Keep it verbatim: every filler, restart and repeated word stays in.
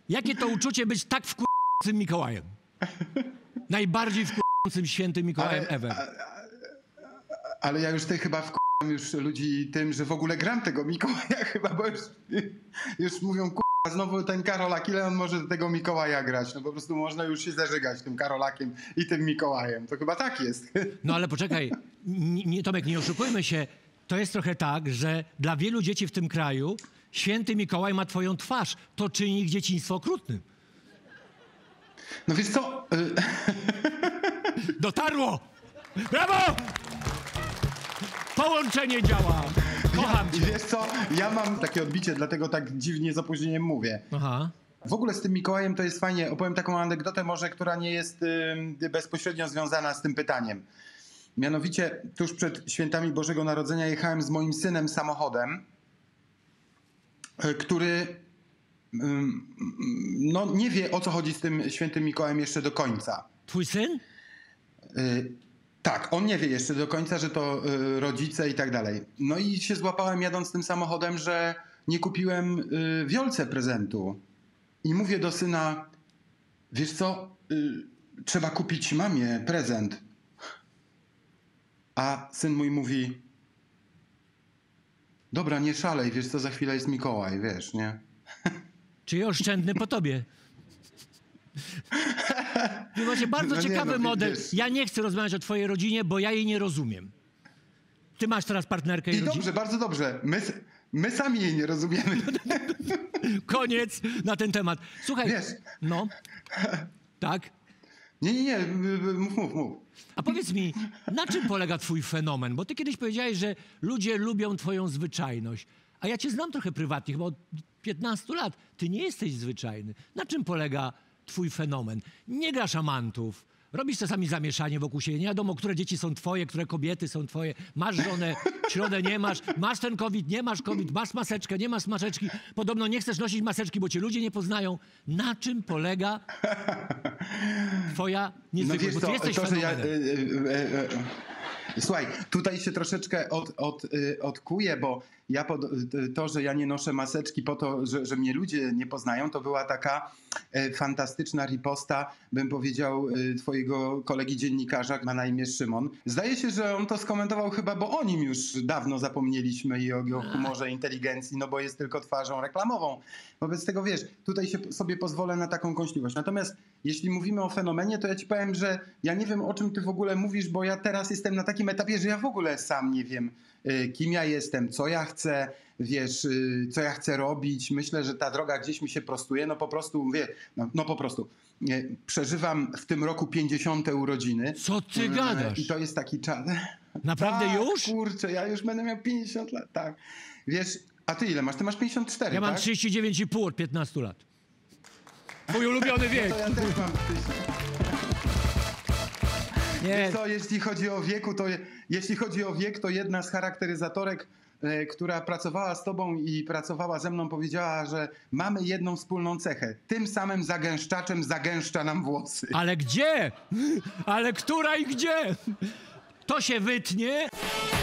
Jakie to uczucie być tak wkurzącym Mikołajem? Najbardziej wkurzącym świętym Mikołajem ale, ever. A, ale ja już tutaj chyba wkurzyłem już ludzi tym, że w ogóle gram tego Mikołaja chyba, bo już, już mówią, kurwa, znowu ten Karolak, ile on może do tego Mikołaja grać? No po prostu można już się zażygać tym Karolakiem i tym Mikołajem. To chyba tak jest. No ale poczekaj, nie, Tomek, nie oszukujmy się. To jest trochę tak, że dla wielu dzieci w tym kraju święty Mikołaj ma twoją twarz. To czyni ich dzieciństwo okrutnym. No wiesz co? Dotarło! Brawo! Połączenie działa. Kocham ja, cię. Wiesz co? Ja mam takie odbicie, dlatego tak dziwnie z opóźnieniem mówię. Aha. W ogóle z tym Mikołajem to jest fajnie. Opowiem taką anegdotę może, która nie jest y, bezpośrednio związana z tym pytaniem. Mianowicie tuż przed świętami Bożego Narodzenia jechałem z moim synem samochodem, y, który y, no, nie wie, o co chodzi z tym świętym Mikołajem jeszcze do końca. Twój syn? Y, tak, on nie wie jeszcze do końca, że to y, rodzice i tak dalej. No i się złapałem jadąc tym samochodem, że nie kupiłem y, Wiolce prezentu. I mówię do syna, wiesz co, y, trzeba kupić mamie prezent. A syn mój mówi, dobra, nie szalej, wiesz co, za chwilę jest Mikołaj, wiesz, nie? Czyli oszczędny po tobie. To właśnie bardzo No nie, ciekawy no, model. wiesz. Ja nie chcę rozmawiać o twojej rodzinie, bo ja jej nie rozumiem. Ty masz teraz partnerkę i, I rodzinę. dobrze, bardzo dobrze. My, my sami jej nie rozumiemy. Koniec na ten temat. Słuchaj, Wiesz. no, tak. Nie, nie, nie, mów, mów, mów. A powiedz mi, na czym polega twój fenomen? Bo ty kiedyś powiedziałeś, że ludzie lubią twoją zwyczajność. A ja cię znam trochę prywatnie, chyba od piętnastu lat. Ty nie jesteś zwyczajny. Na czym polega twój fenomen? Nie grasz amantów. Robisz czasami zamieszanie wokół siebie. Nie wiadomo, które dzieci są twoje, które kobiety są twoje. Masz żonę, środę nie masz. Masz ten COVID, nie masz COVID. Masz maseczkę, nie masz maseczki. Podobno nie chcesz nosić maseczki, bo cię ludzie nie poznają. Na czym polega twoja niezwykłość? No Bo ty wiesz co, jesteś to, że ja, fenomenem. y, y, y, y, Słuchaj, tutaj się troszeczkę od, od, y, odkuję, bo ja pod, y, to, że ja nie noszę maseczki po to, że, że mnie ludzie nie poznają, to była taka y, fantastyczna riposta, bym powiedział, y, twojego kolegi dziennikarza, ma na imię Szymon. Zdaje się, że on to skomentował chyba, bo o nim już dawno zapomnieliśmy i o jego humorze, inteligencji, no bo jest tylko twarzą reklamową. Wobec tego, wiesz, tutaj się sobie pozwolę na taką kąśliwość. Natomiast jeśli mówimy o fenomenie, to ja ci powiem, że ja nie wiem, o czym ty w ogóle mówisz, bo ja teraz jestem na takim etapie, że ja w ogóle sam nie wiem, kim ja jestem, co ja chcę, wiesz, co ja chcę robić. Myślę, że ta droga gdzieś mi się prostuje. No po prostu, wie, no, no po prostu. Przeżywam w tym roku pięćdziesiąte urodziny. Co ty gadasz? I to jest taki czas. Naprawdę tak, już? Kurczę, ja już będę miał pięćdziesiąt lat, tak. Wiesz, a ty ile masz? Ty masz pięćdziesiąt cztery, Ja mam tak? trzydzieści dziewięć i pół od piętnastu lat. Mój ulubiony wiek. To ja też mam. Nie, Wiesz co, jeśli chodzi o wieku, to je, jeśli chodzi o wiek, to jedna z charakteryzatorek, e, która pracowała z tobą i pracowała ze mną, powiedziała, że mamy jedną wspólną cechę. Tym samym zagęszczaczem zagęszcza nam włosy. ale gdzie? Ale która i gdzie? To się wytnie.